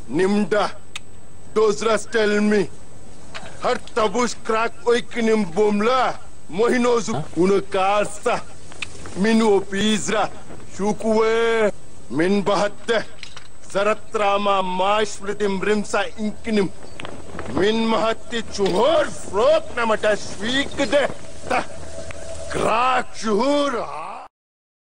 Nimda, Dozras tell me. Har tabus crack oikinim bomla. Mohinozu unakasa. Minu opizra. Shukwe. Min bahatte. Zaratrama mashvritim rimsa inkinim. Min mahatti chuhor frok namata shvikde. Ta. Crack chuhur